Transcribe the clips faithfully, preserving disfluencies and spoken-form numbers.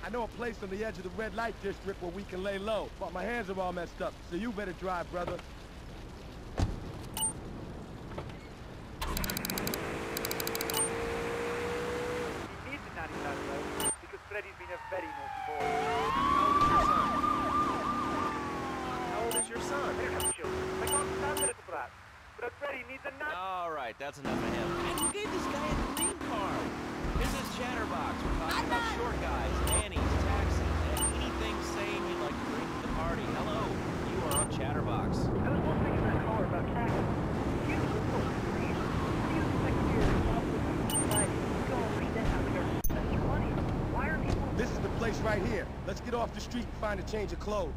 I know a place on the edge of the red light district where we can lay low, but my hands are all messed up, so you better drive, brother. He needs a nanny that though, because Freddy's been a very naughty boy. How old is your son? Here comes children. I can't stand the little brat. But Freddy needs a nanny. All right, that's enough of him. And who gave this guy a green card? This is Chatterbox. We're talking about short guys, nannies, taxis, and anything saying you'd like to bring to the party. Hello, you are on Chatterbox. I was wondering in that car about taxes. You look so free. You expect your responsibility to society. You don't understand how the government spends your money. Why are people... This is the place right here. Let's get off the street and find a change of clothes.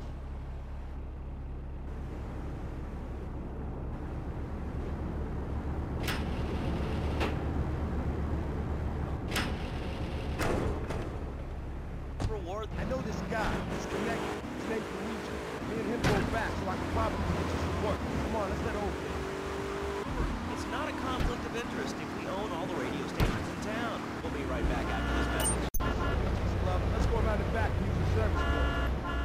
I know this guy. He's connected. His name's Luigi. Me and him go back, so I can probably get you some work. Come on, let's head over there. It's not a conflict of interest if we own all the radio stations in town. We'll be right back after this message. Let's go around the back and use the service floor.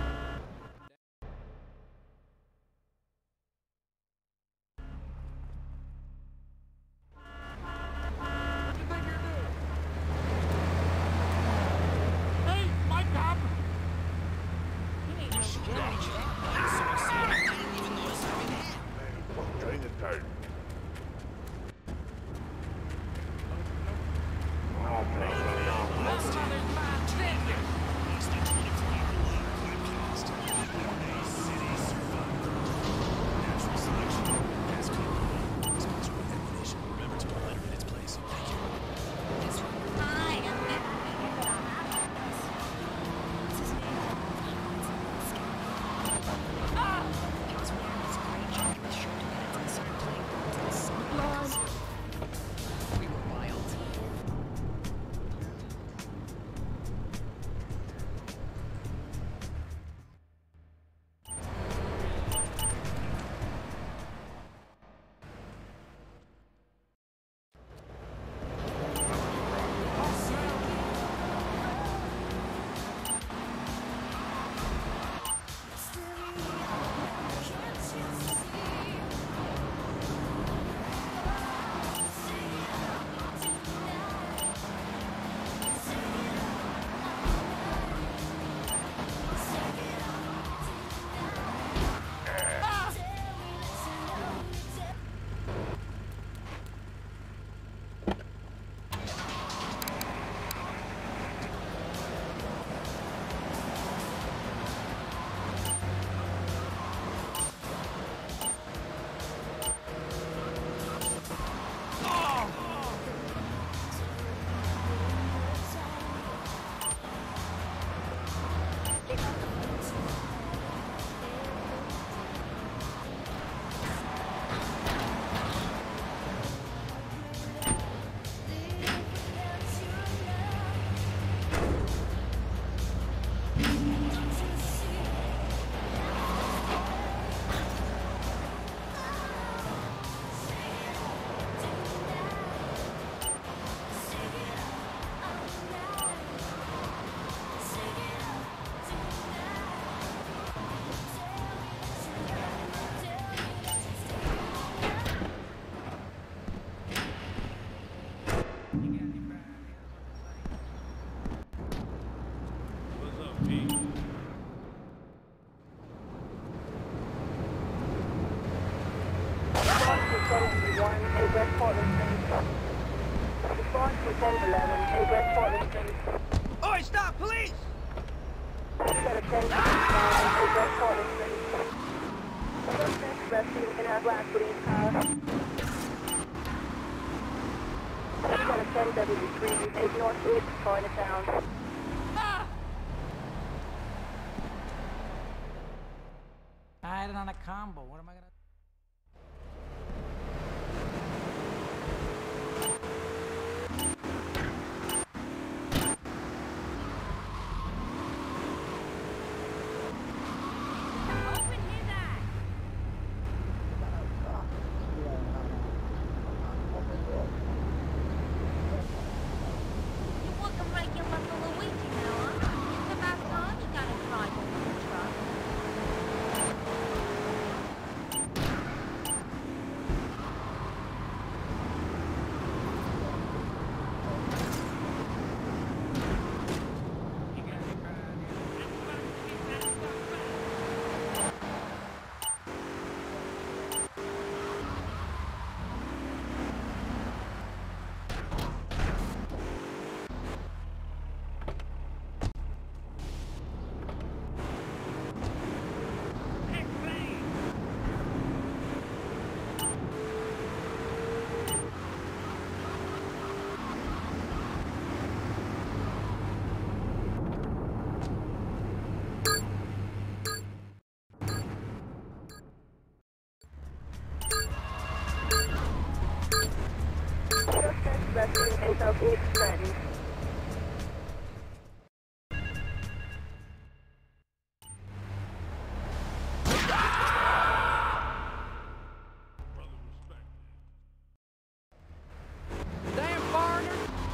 Oi, stop, police! I had it on a combo. What am I gonna... You look like you're Luigi now, huh? rescue in Southeast Trenton. Damn foreigner!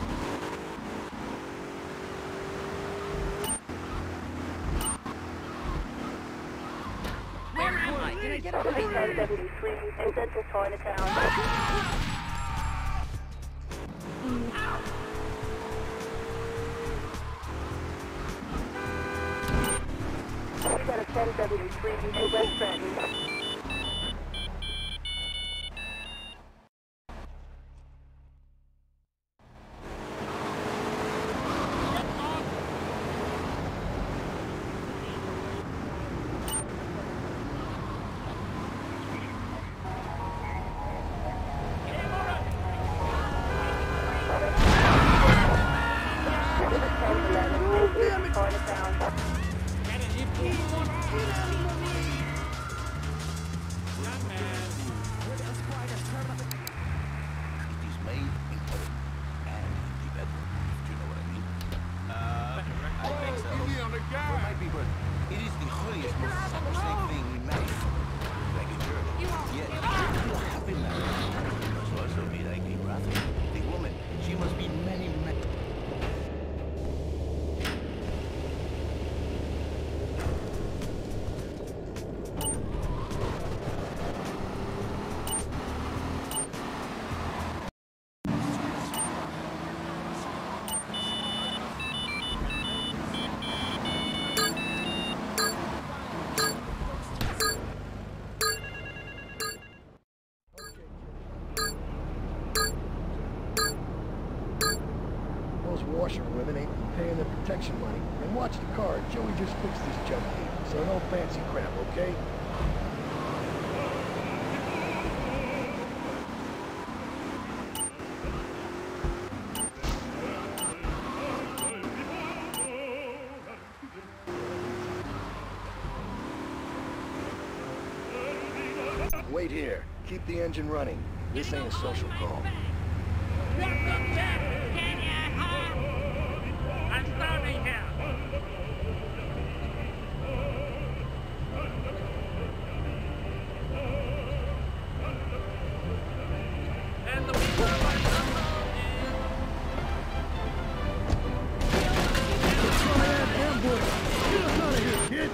Where am I? Can I get a ten seventy-three in Central Chinatown. We got a ten seventy-three in West Trenton. Washerwomen ain't paying their protection money. And watch the car. Joey just fixed this junkie. So no fancy crap, okay? Wait here. Keep the engine running. This ain't a social call. Welcome back, Kenya Hall. I'm sorry here. And the people are Ambush! Get us out of here, kid!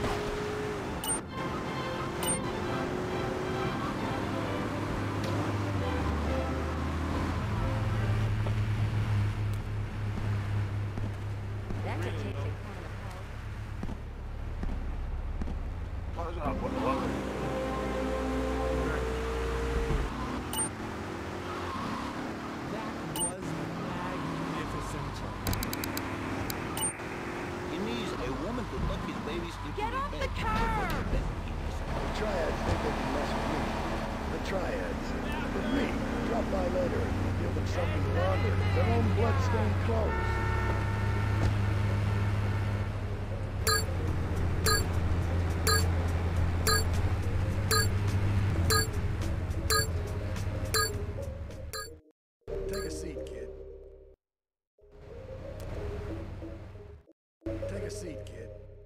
That's a tasty corn What's up? What the fuck? That was magnificent. He needs a woman to look his babies into Get the off bed. the curb! The Triads think they can mess with me. The Triads. With me. Drop by later and give them something to launder. Their own blood-stained clothes. Take a seat, kid. Take a seat, kid.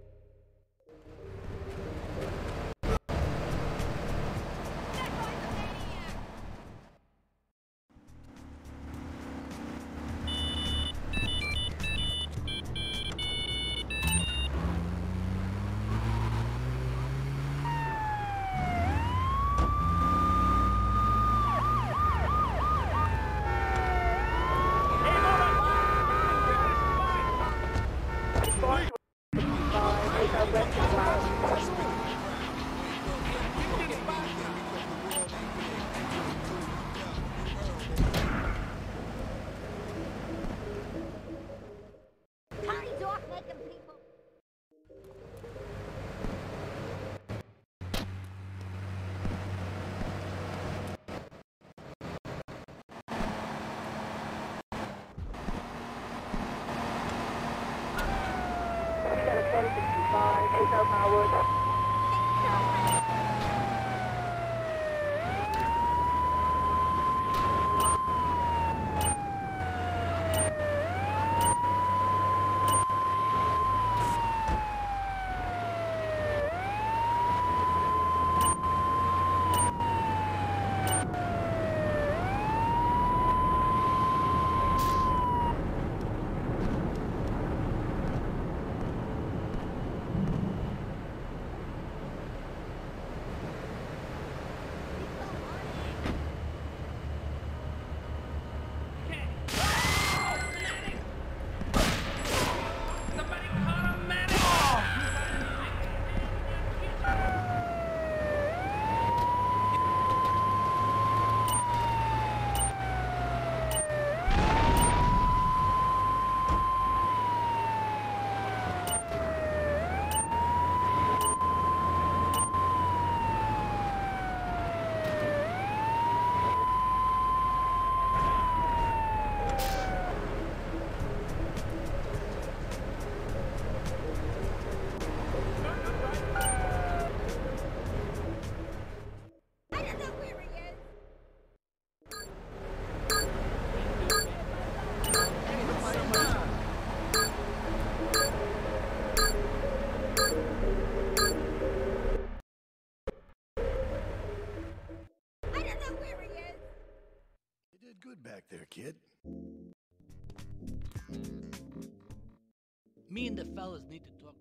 Tiny dog making people. We got a ten sixty-five in South Howard. good back there, kid? Me and the fellas need to talk.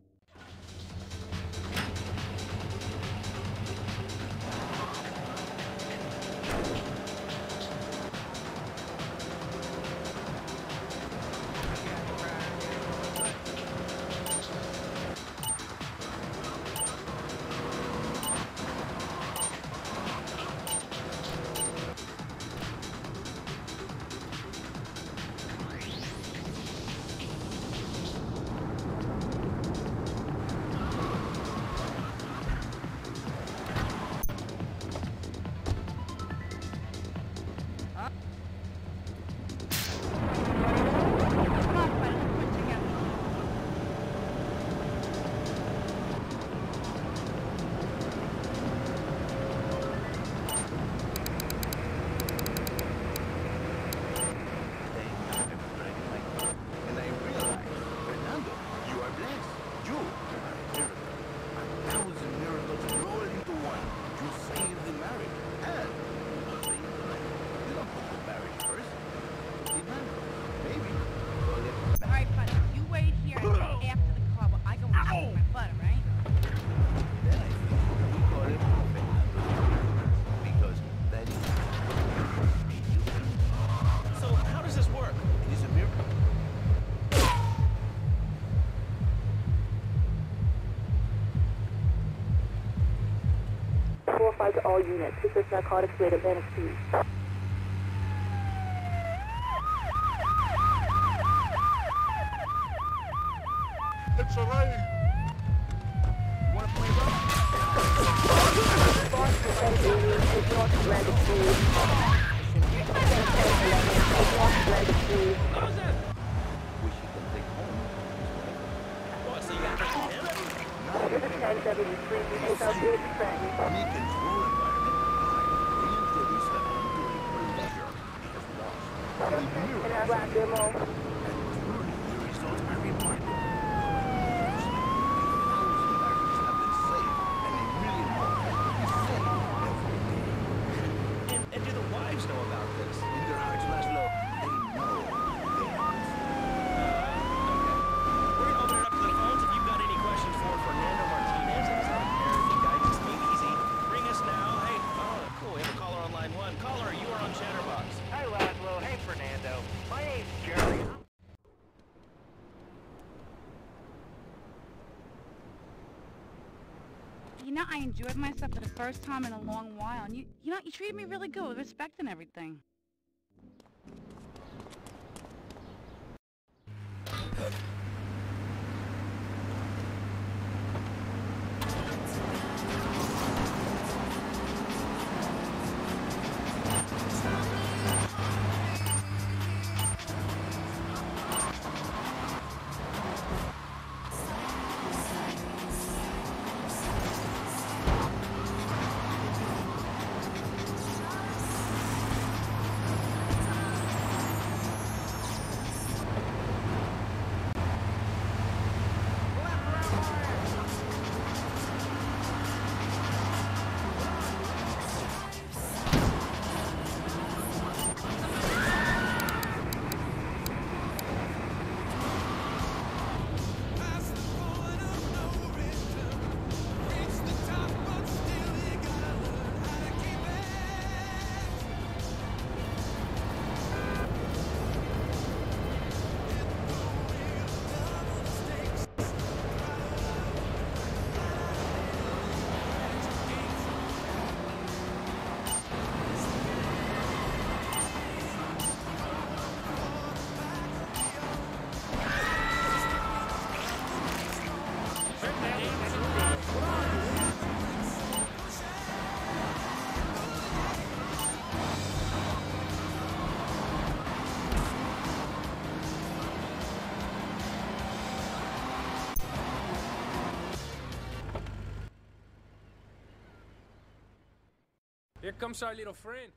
To all units, research narcotics rate of N F P. It's a raid! You wanna play rough? Wish you could take home. What, so you got to him? ten seventy-three, people South Beach, Me control environment. I reintroduce them during her leisure. Because lost. Only mirror. and I got demo. And truly, the results are remarkable. Thousand barrels have been saved, and a million more will be saved every day. And, and do the wives know about this? In their hearts, Laszlo, they know they are. We're gonna open it up to the phones if you've got any questions for Fernando Martinez and his other parenting guidance. Be easy. Ring us now. Hey, oh, cool. We have a caller on line one. Caller, you are on Chatterbox. Hi, Laszlo. Hey, Fernando. My name's Jerry. You know, I enjoyed myself for the first time in a long while, and you, you know, you treated me really good with respect and everything. Here comes our little friend.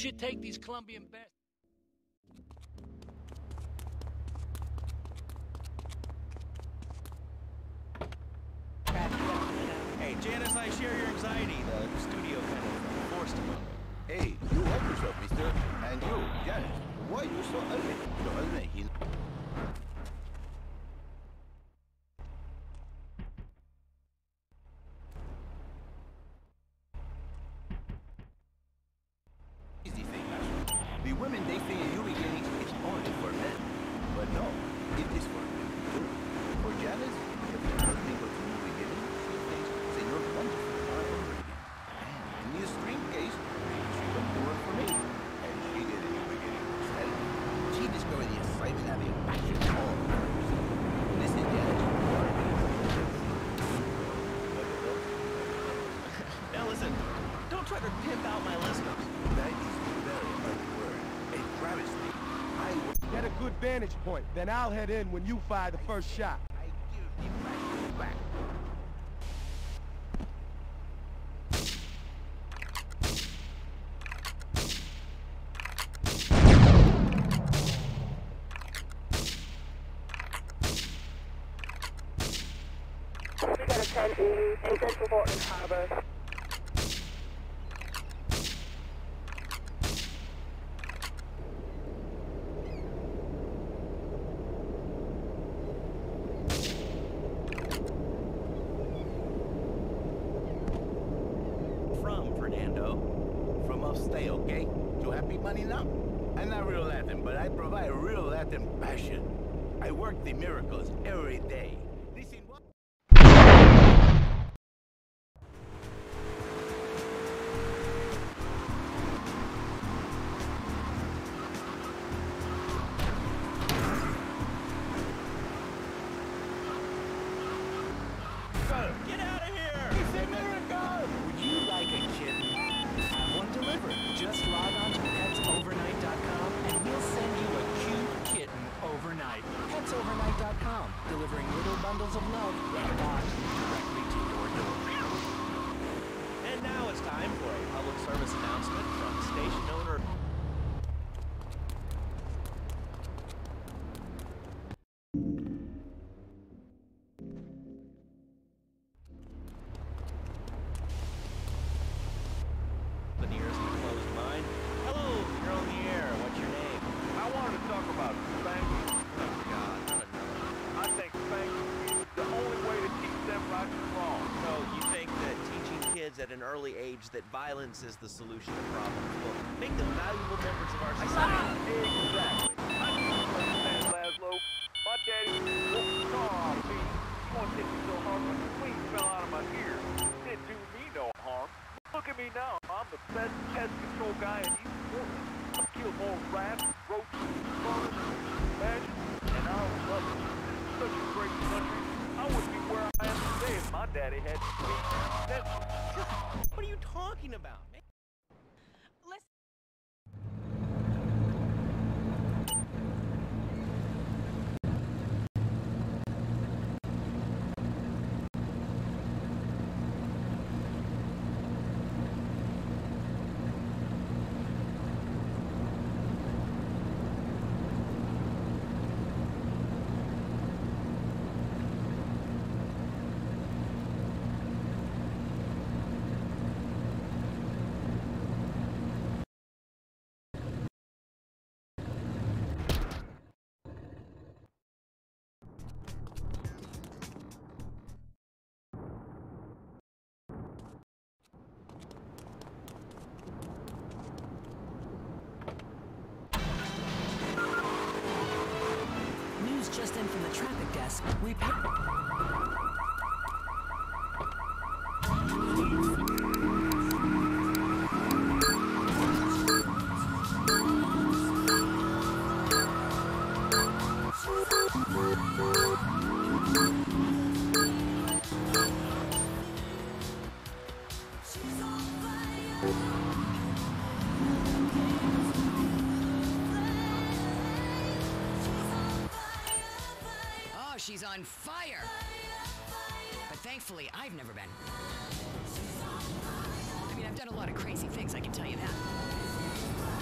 should take these Colombian bastards. Hey, Janice, I share your anxiety. The studio kind of forced him on me. Hey, you help yourself, mister. And you, Janice, why are you so ugly? Your husband, he... Easy thing, Master. The women, they think you beginning it's only for men. But no, it is for men too. For Janice, if your husband goes to new beginning, she thinks that you're wonderful all over again. And in the extreme case, she can do it for me. And she did a new beginning herself. She discovered the excitement of being passion all over herself. Listen, Janice, you are Now listen, don't try to pimp out my listeners. That is a very ugly word. A travesty. I will... Get a good vantage point, then I'll head in when you fire the first shot. I give the passion back. We got a ten eighty in Central Portland Harbor. From Fernando. From upstate, okay? You happy money now? I'm not real Latin, but I provide real Latin passion. I work the miracles every day. This in what? Get out of here! It's a miracle! Would you like a kitten? Have one delivered. Just log on to pets overnight dot com and we'll send you a cute kitten overnight. pets overnight dot com, delivering little bundles of love and watch directly to your door. And now it's time for a public service announcement from station owner. The nearest closed mind. Hello, you're on the air. What's your name? I wanted to talk about spanking. Oh God, not another. I think spanking is the only way to teach them right from wrong. So you think that teaching kids at an early age that violence is the solution to problems will make them valuable members of our society? Exactly. I need you to understand, Laszlo. My daddy whooped the car off me. He once hit me so hard when the clean fell out of my ear. Didn't do me no harm. Look at me now. I'm the best pest control guy in East Portland. I've killed more rats, roaches, bugs, badgers, and I love it. This is such a great country. I wouldn't be where I am today if my daddy had me. That's What are you talking about, man? Listen. Just in from the traffic desk. We pay. She's on fire! But thankfully, I've never been. I mean, I've done a lot of crazy things, I can tell you that.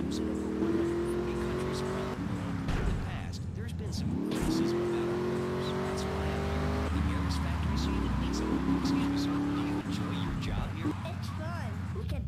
shoes in over one hundred forty countries around the world. In the past, there's been some criticism about our workers. That's why I'm here. The Harris factory scene needs some. Excuse me, sir. Do you enjoy your job here? It's fun. We can...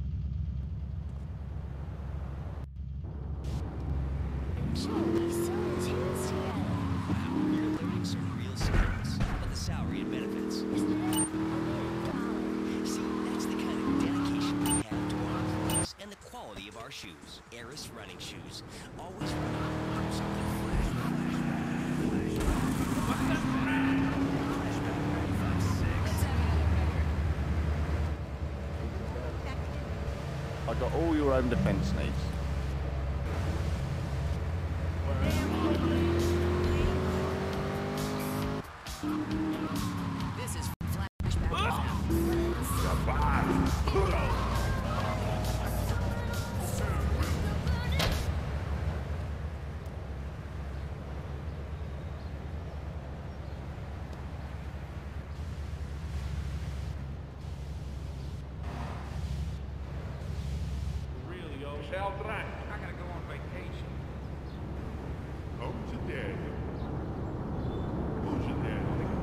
Joey sewn his hands together. Wow, you're learning some real skills. How about the salary and benefits? Isn't it? A dollar. See, that's the kind of dedication we have to our employees and the quality of our shoes. Harris running shoes. Always running. Something flash, flash, flash, flash. What's that? Flashback ready, five, six. Let's have another record. I got all your own defense needs. This is Flashback. Really, yo. Sheldrak. I gotta go on vacation. Home to daddy. Who's your daddy?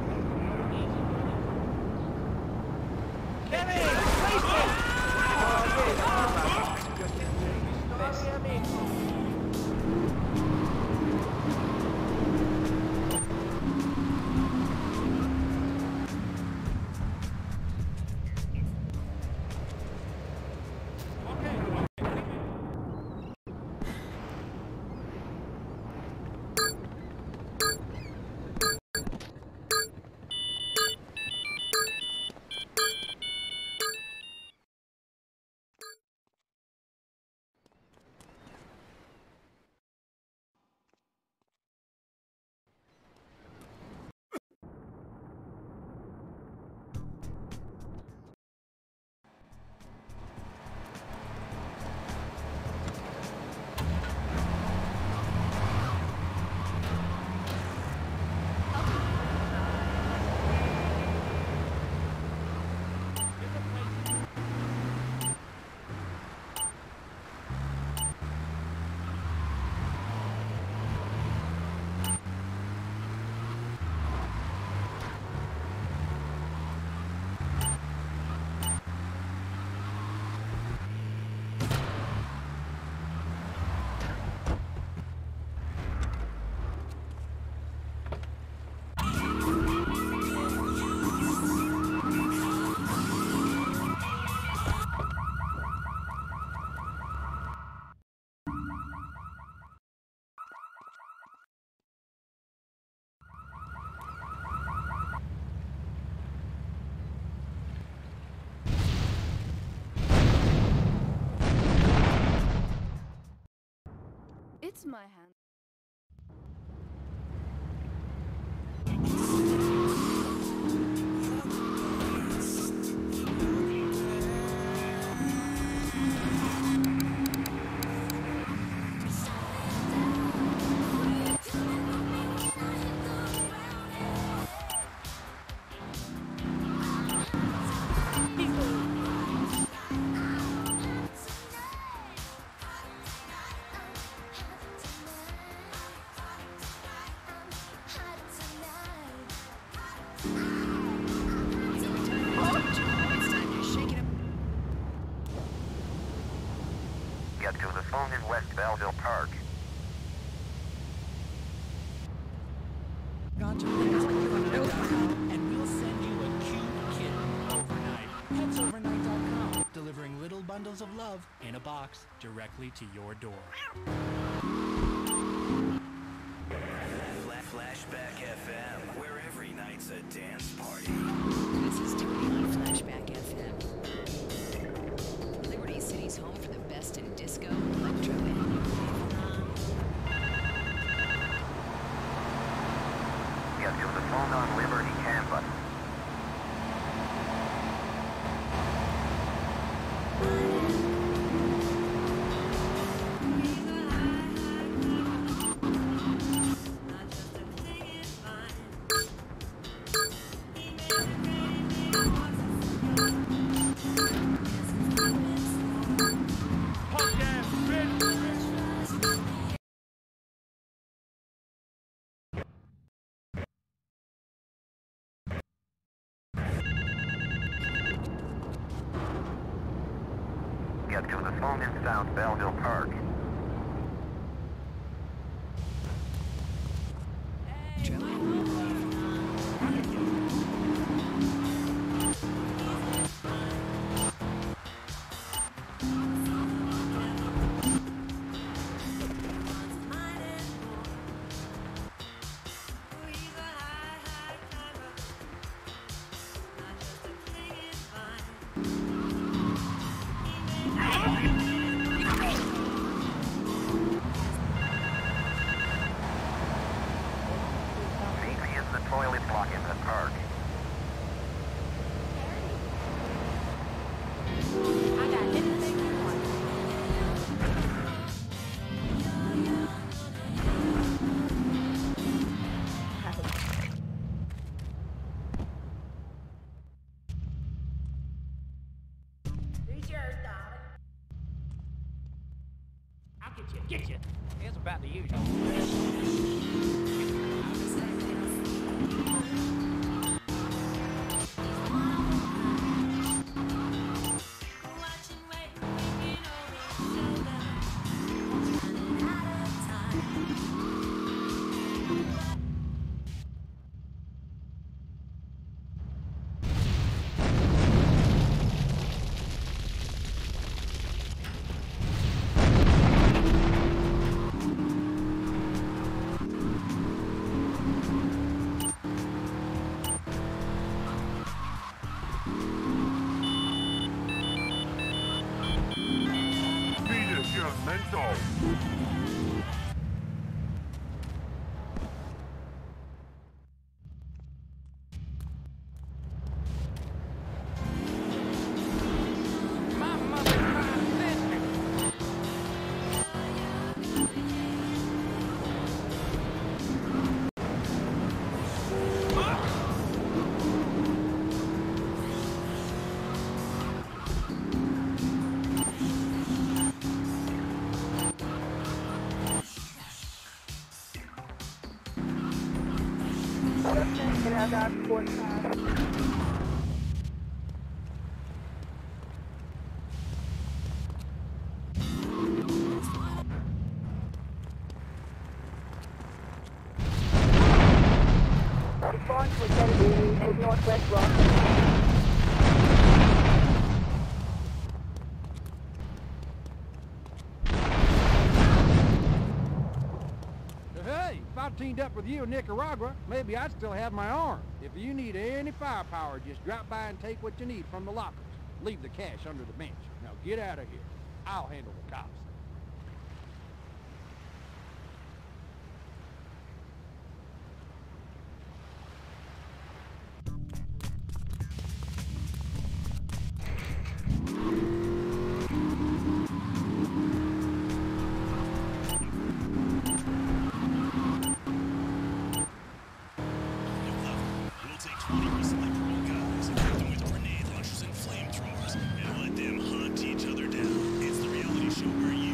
It's my hand. Get to the phone in West Belleville Park. Got to and we'll send you a cute kitten overnight. Pets Overnight dot com, delivering little bundles of love in a box directly to your door. Flashback F M, where every night's a dance party. This is Tony on Flashback F M. Liberty City's home for the best in disco, electro, and Get to the phone on Liberty campus. Get to the phone in South Belleville Park. Toilet block in the park. I got anything you want. Who's yours, darling? I'll get you, get you. It's about the usual. Mental. My mother's my sister. Can I have four times? Respond to Kennedy at Northwest Rock. Hey, if I teamed up with you in Nicaragua, maybe I'd still have my arm. If you need any firepower, just drop by and take what you need from the lockers. Leave the cash under the bench. Now get out of here. I'll handle the cops. Show where you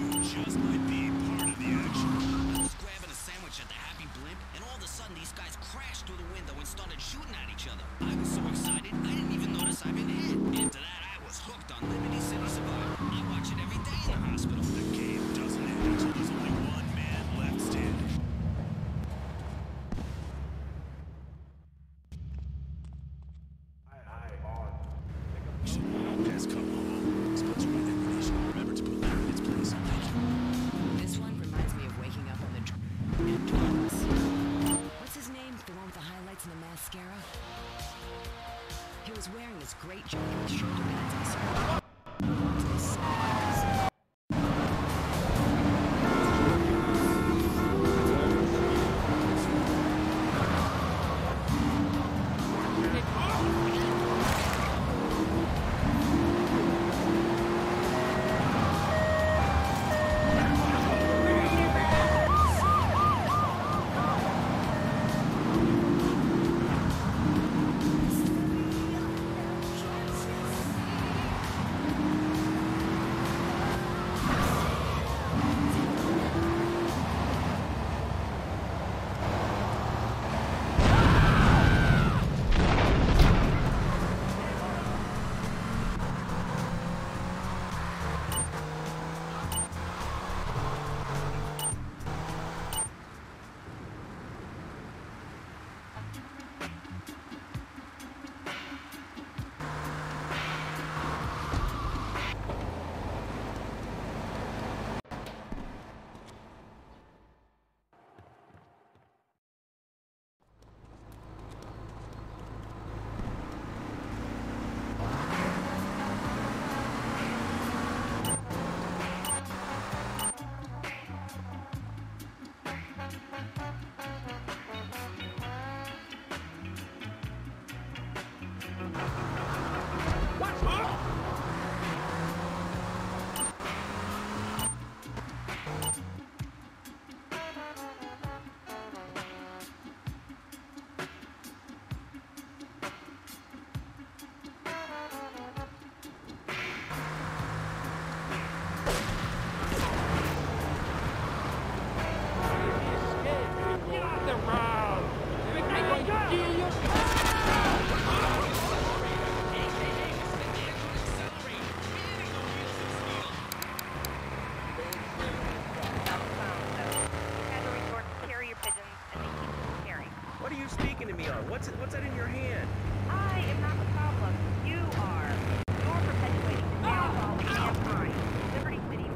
What's it, what's that in your hand? I am not the problem. You are. You're perpetuating the downfall of mankind. Liberty City.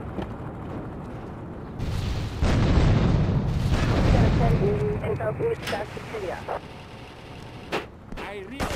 In Southeast Cafeteria. I really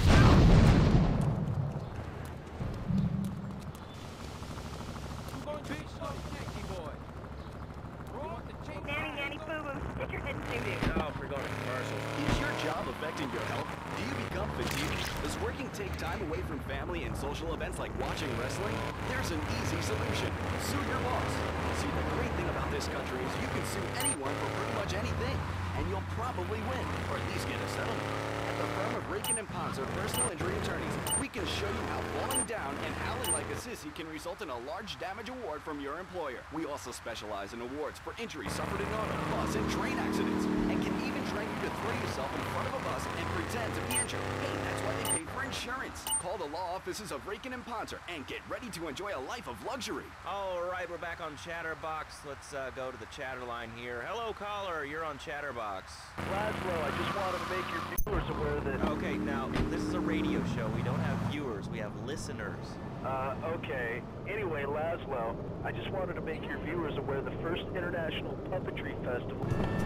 I'm going to be so sexy, boy. Nanny, nanny, boo-boo. Stick your head in doo-doo. Oh, we're going to commercials. Is your job affecting your health? Do you become fatigued? Does working take time away from family and social events like watching wrestling? There's an easy solution. Sue your boss. See, the great thing about this country is you can sue anyone for pretty much anything, and you'll probably win, or at least get a settlement. At the firm of Rakin and Ponzer Personal Injury Attorneys, we can show you how falling down and howling like a sissy can result in a large damage award from your employer. We also specialize in awards for injuries suffered in auto, bus, and train accidents, and can even train you to throw yourself in front of a bus and pretend to be injured. Hey, that's why they pay for insurance. Call the law offices of Rakin and Ponzer and get ready to enjoy a life of luxury. All right, we're back on Chatterbox. Let's uh, go to the chatter line here. Hello, caller. You're on Chatterbox. Laszlo, I just wanted to make your viewers aware that... Okay, now, this is a radio show. We don't have viewers. We have listeners. Uh, okay. Anyway, Laszlo, I just wanted to make your viewers aware the first International Puppetry Festival...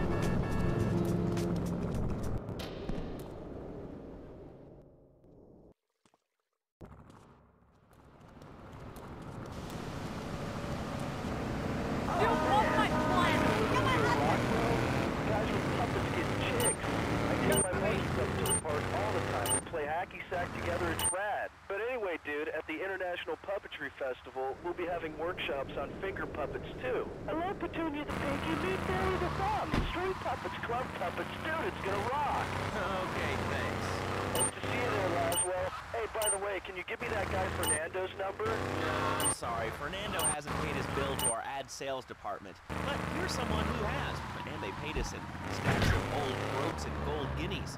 Festival, we'll be having workshops on finger puppets too. Hello, Petunia the Pinky, meet Barry the Thumb. String puppets, club puppets, dude, it's gonna rock. Okay, thanks. Hope to see you there, Laszlo. Hey, by the way, can you give me that guy Fernando's number? No, I'm sorry. Fernando hasn't paid his bill to our ad sales department. But here's someone who has, and they paid us in stacks of old groats and gold guineas.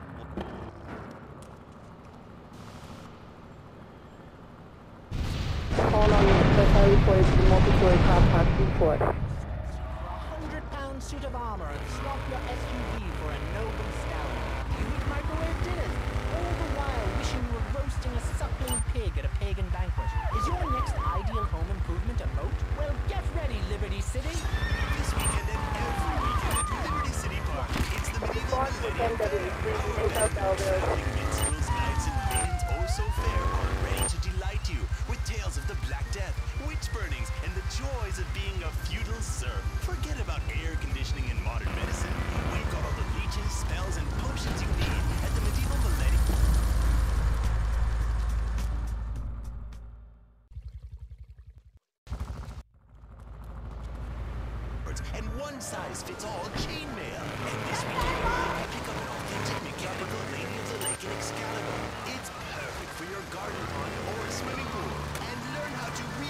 Call on special report to the multi-story car park report. A hundred pound suit of armor and swap your S U V for a noble stallion. You eat microwave dinners, all the while wishing you were roasting a suckling pig at a pagan banquet. Is your next ideal home improvement a moat? Well, get ready, Liberty City. This weekend and every weekend at Liberty City Park, it's the medieval millennium. Minstrels, knights, and maidens oh so fair are ready to delight you with tales of the Black Death, witch burnings, and the joys of being a feudal serf. Forget about air conditioning and modern medicine. We've got all the leeches, spells, and potions you need at the medieval millennium. And one-size-fits-all chainmail. And this weekend, pick up an authentic mechanical Lady of the Lake in Excalibur. It's perfect for your garden pond or a swimming pool. And learn how to read...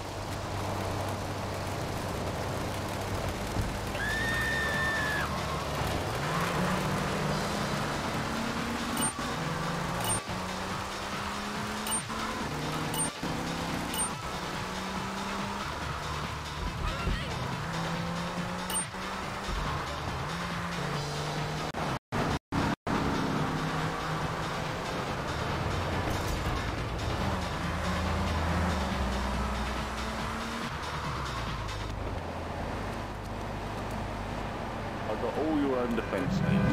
I've got all your own defense needs.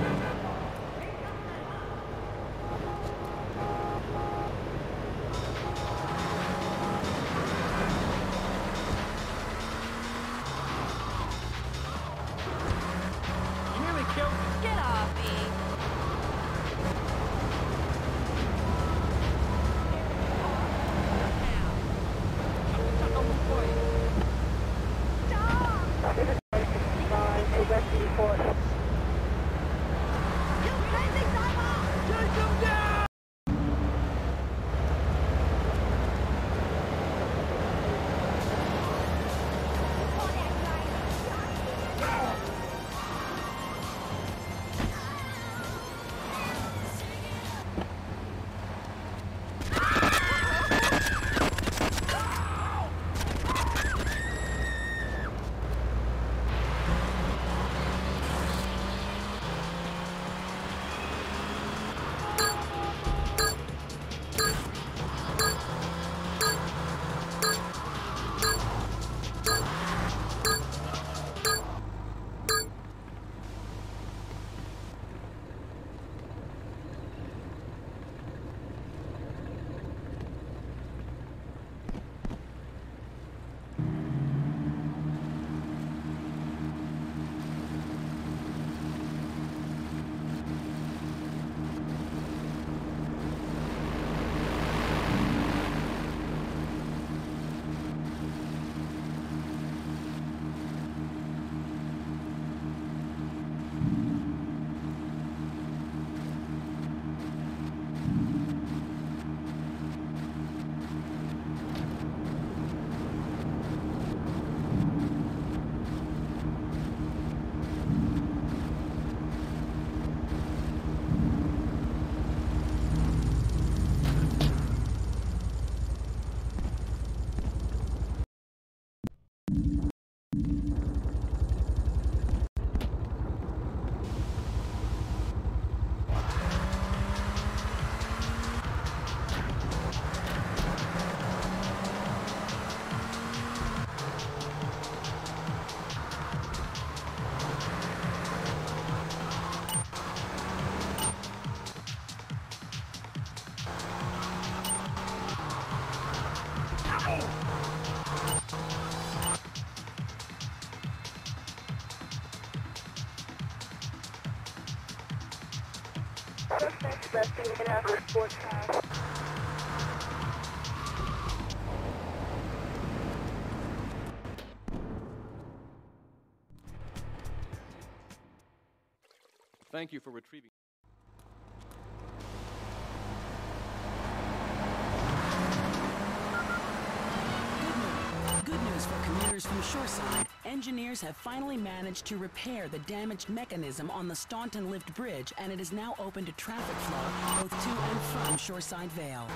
Get off me. Arrest report. Suspect resting in our sports car. Thank you for retrieving. Good news for commuters from Shoreside. Engineers have finally managed to repair the damaged mechanism on the Staunton Lift Bridge, and it is now open to traffic flow both to and from Shoreside Vale.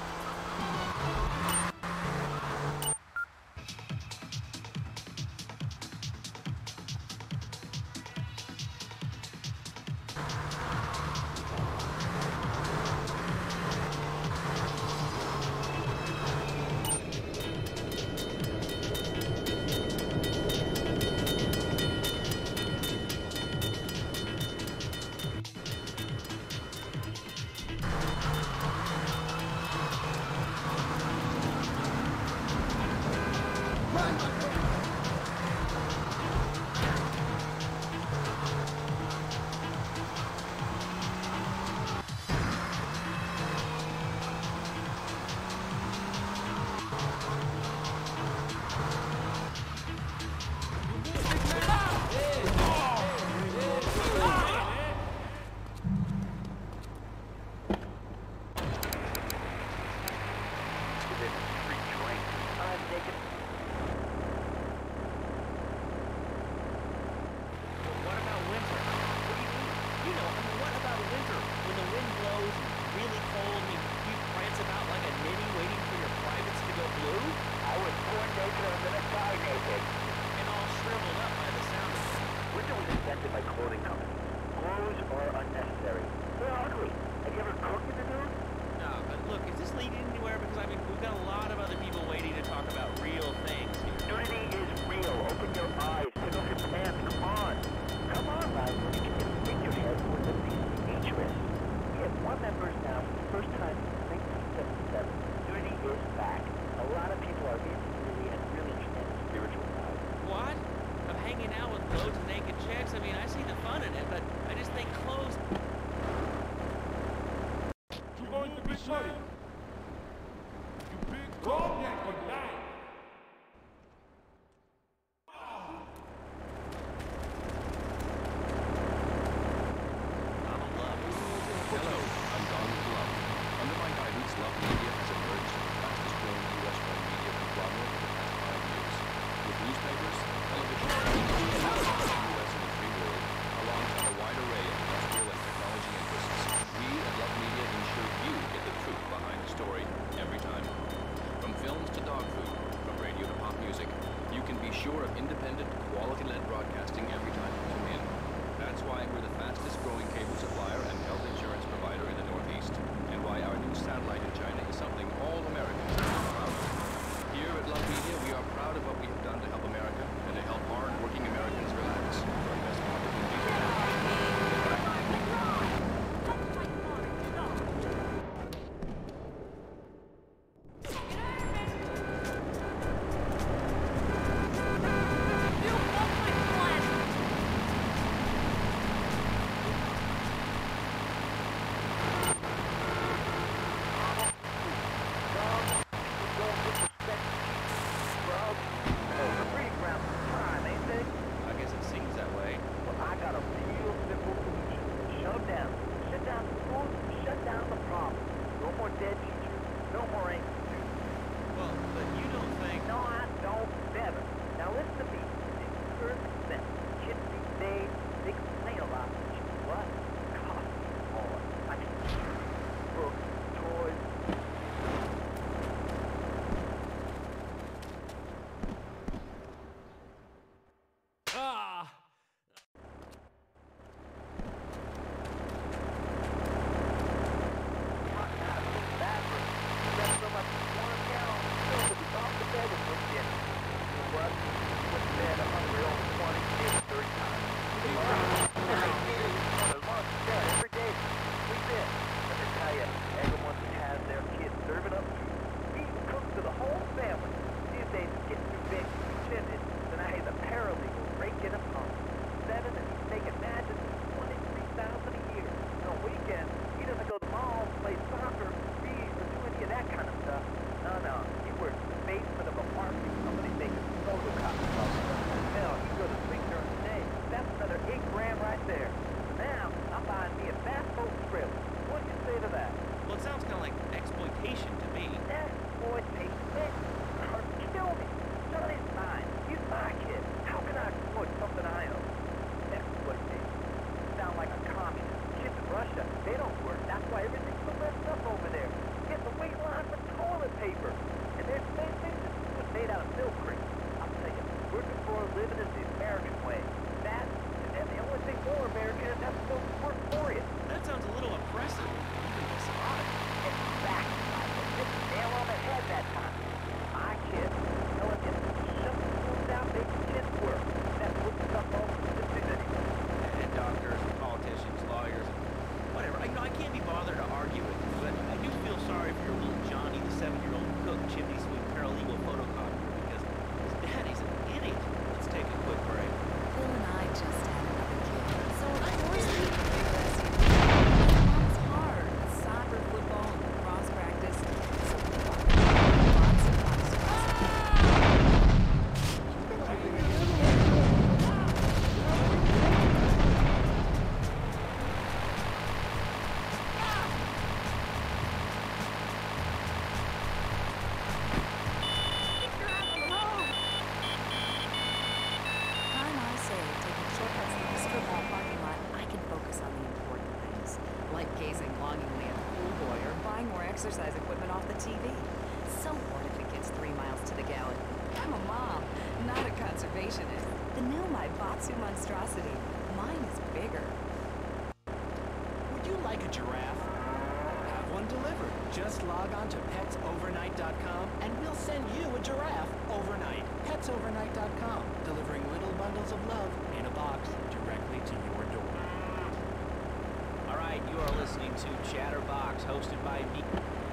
exercise equipment off the T V. So what if it gets three miles to the gallon? I'm a mom, not a conservationist. The new Maibatsu monstrosity. Mine is bigger. Would you like a giraffe? Have one delivered. Just log on to pets overnight dot com and we'll send you a giraffe overnight. pets overnight dot com, delivering little bundles of love in a box directly to your door. All right, you are listening to Chatterbox, hosted by me.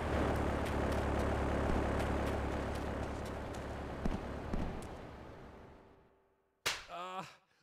Uh...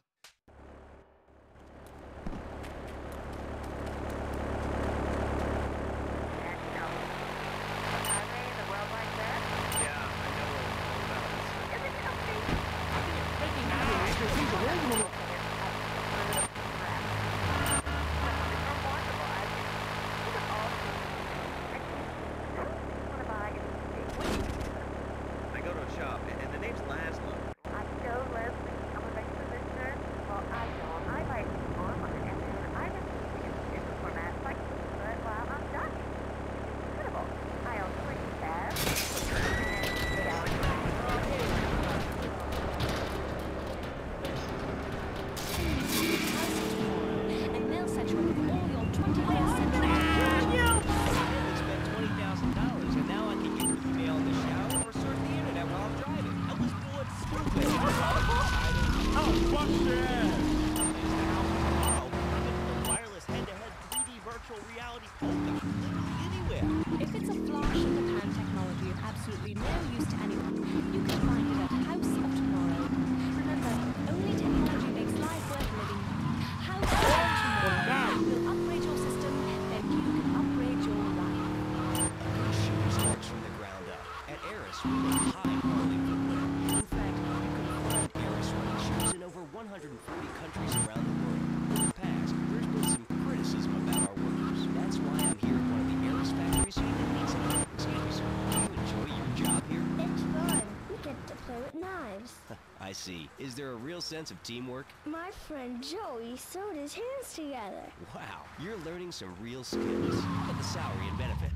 I see. Is there a real sense of teamwork? My friend Joey sewed his hands together. Wow, you're learning some real skills. How about the salary and benefit?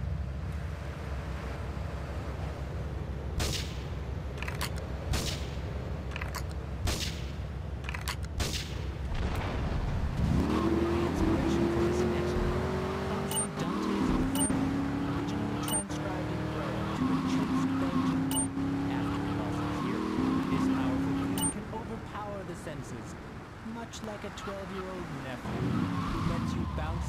Much like a twelve-year-old nephew who lets you bounce.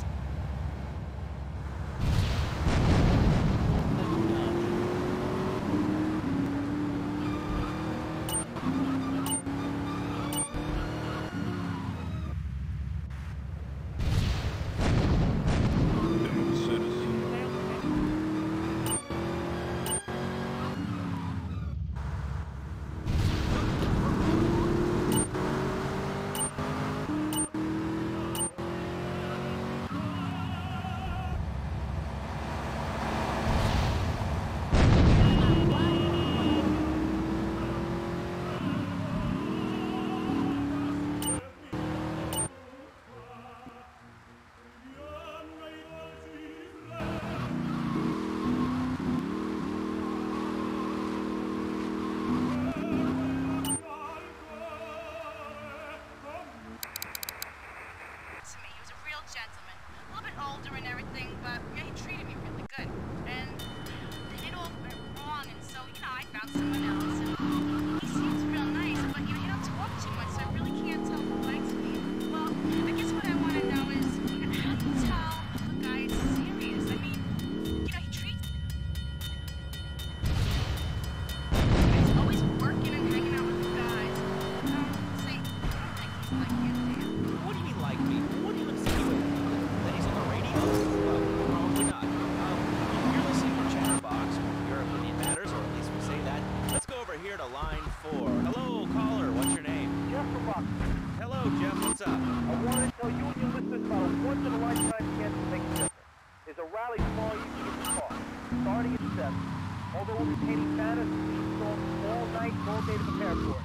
Although we'll be painting banners and storms all night, all day to prepare for it.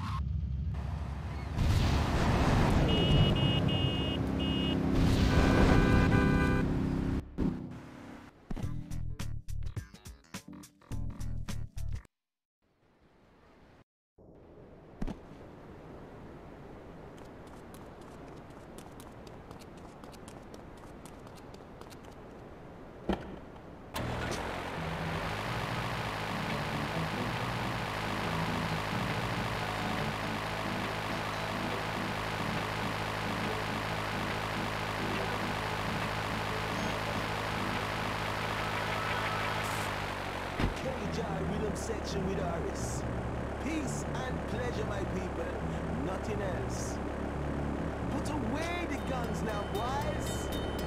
Jar rhythm section with Aris. Peace and pleasure, my people. Nothing else. Put away the guns now, boys.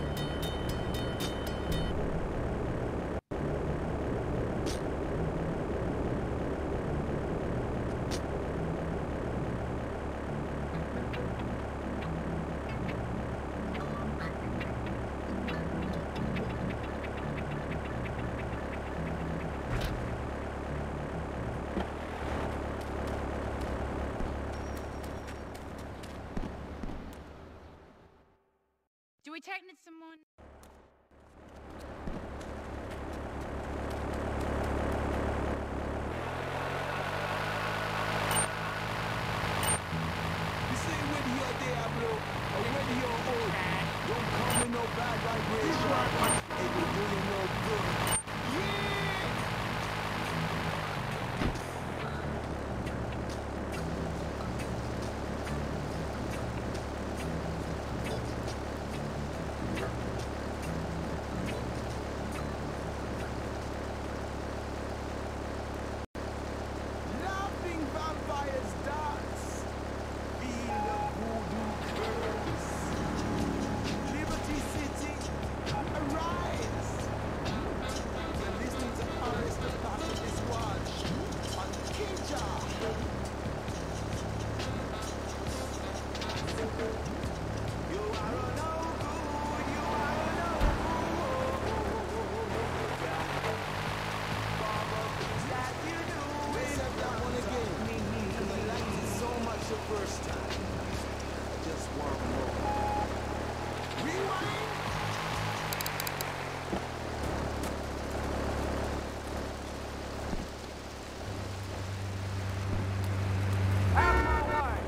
Do we technically someone? You say whether you're there, bro, or whether you're old, don't come with no bad vibration. It will do you no good. Yeah! Laughing vampires dance. Feel the voodoo curse. Liberty City, arise. You're listening to Aris the Pacifist Watch on Kinja. You are a no good, you are a no good. Baba, things that you do. Let's have that one again. Because I liked it so much the first time. I just want more. Rewind. Out of my way!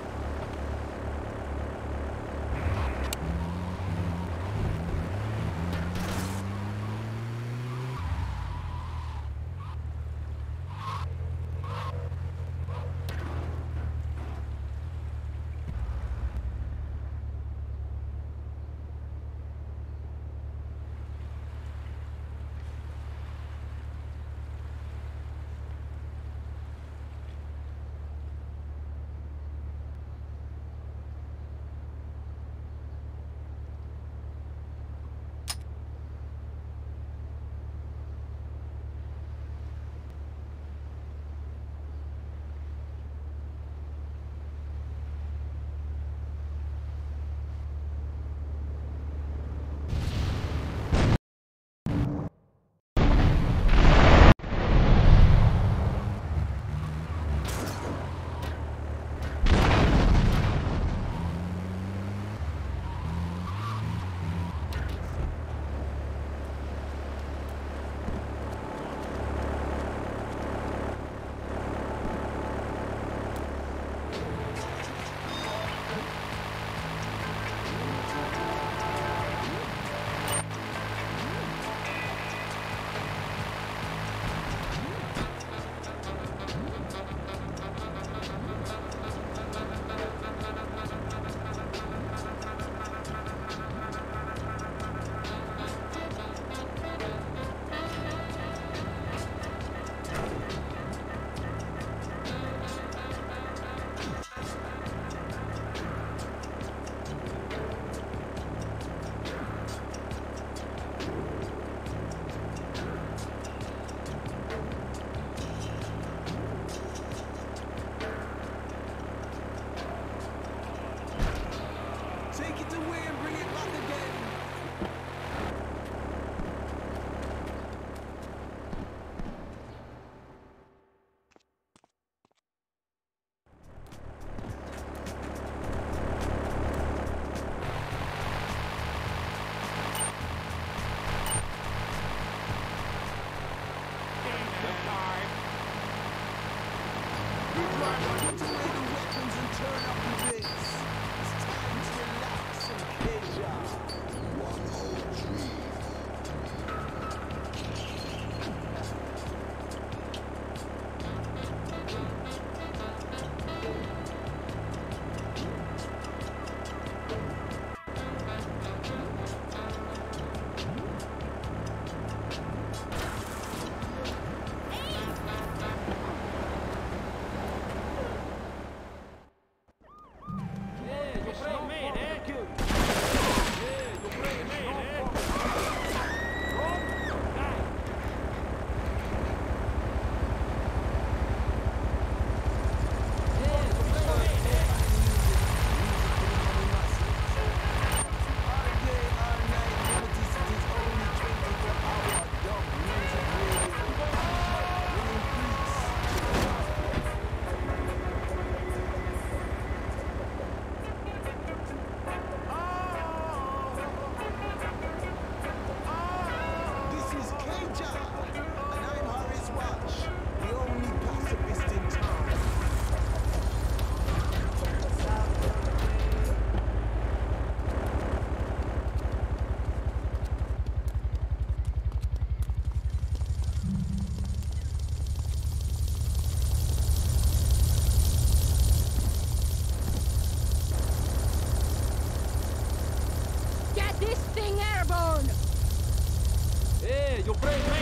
Airborne! Hey, you bring me!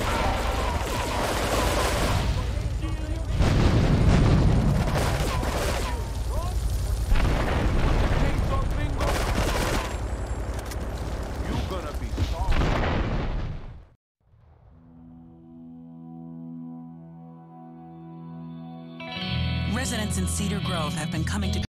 You're gonna be sorry. Residents in Cedar Grove have been coming to